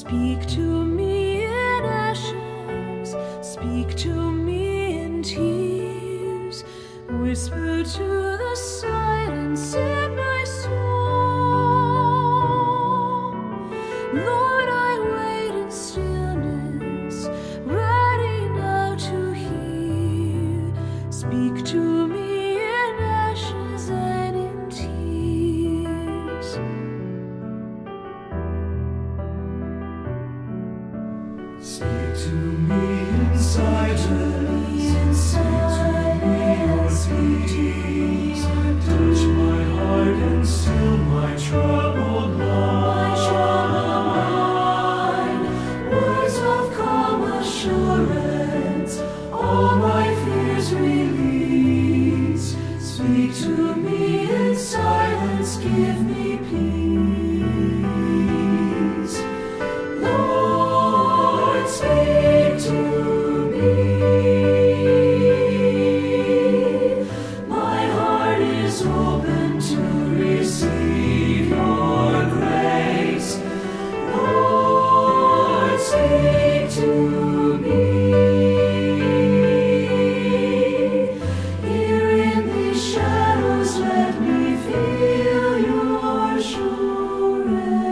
Speak to me in ashes, speak to me in tears, whisper to the silence in my soul. Lord, I wait in stillness, ready now to hear. Speak to me in ashes and in tears. Speak to me in silence, speak to me your peace, touch my heart and still my troubled mind. Words of calm assurance, all my fears release. Speak to me in silence, give me peace. Lord, speak to me. My heart is open to receive your grace. Lord, speak to me. Here in these shadows, let me feel your sure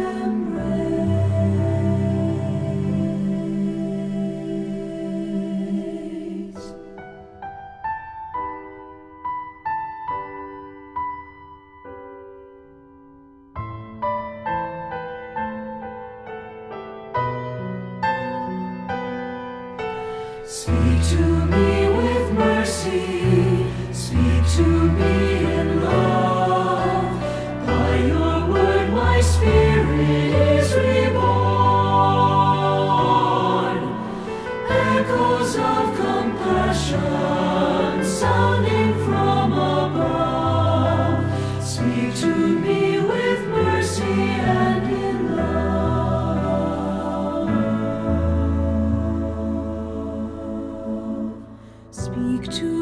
embrace. Speak to me with mercy, speak to me in love. By your word my spirit is reborn. Echoes of compassion sounding from above. Speak to me with mercy and in love. Speak to